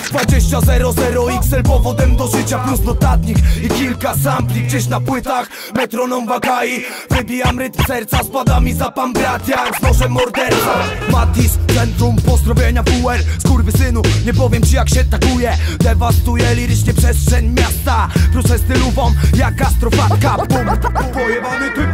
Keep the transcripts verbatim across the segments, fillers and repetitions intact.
Dwadzieścia zero zero X L powodem do życia plus notatnik i kilka sampli gdzieś na płytach. Metronom wagai, wybijam rytm serca, spada mi zapam brat jak z nożem morderca. Matis, centrum pozdrowienia W R. Skurwysynu, nie powiem ci jak się takuje. Dewastuje lirycznie przestrzeń miasta. Proszę stylową jak astrofatka. Bum, pojebany typ.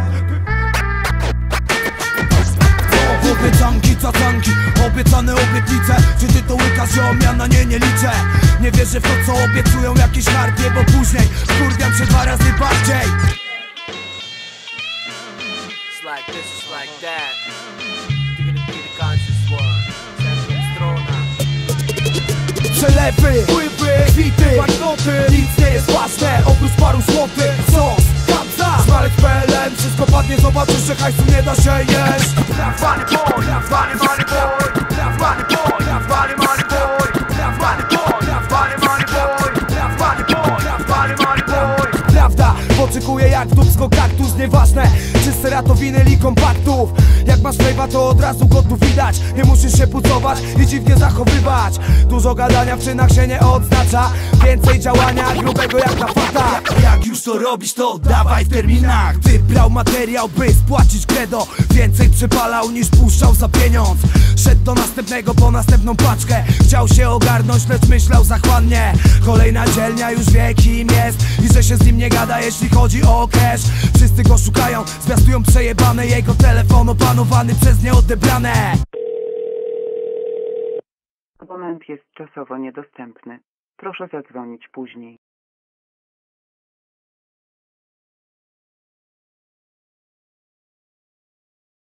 Obiecanki, cacanki, obiecane obietnice. Czy ty to łykasz, ziom, ja na nie nie liczę. Nie wierzę w to co obiecują jakieś harpie, bo później wkurwiam się dwa razy bardziej. Like this, it's like that. You're gonna be the conscious one. Strona. Przelewy, pływy, kwity, banknoty. Nic nie jest ważne, oprócz paru złotych. Sos, kapsa, smalec P L M. Wszystko padnie, zobaczysz, że hajsu nie da się jeść. Money boy, money money boy, money boy, money money boy, money boy, money money boy, money boy, money money boy. Prawda, poczekuję jak w dupsko kaktus, nieważne czy seratowiny li kompaktów. Jak masz fejwa to od razu go tu widać. Nie musisz się pucować i dziwnie zachowywać. Dużo gadania w czynach się nie odznacza. Więcej działania grubego jak na fata. Jak już to robisz to oddawaj w terminach. Ty brał materiał by spłacić kredo. Więcej przepalał niż puszczał za pieniądz. Szedł do następnego po następną paczkę. Chciał się ogarnąć lecz myślał zachłannie. Kolejna dzielnia już wie kim jest i że się z nim nie gada jeśli chodzi o cash. Wszyscy go szukają, zwiastują przejebane. Jego telefon opanowany przez nieodebrane. Abonent jest czasowo niedostępny. Proszę zadzwonić później.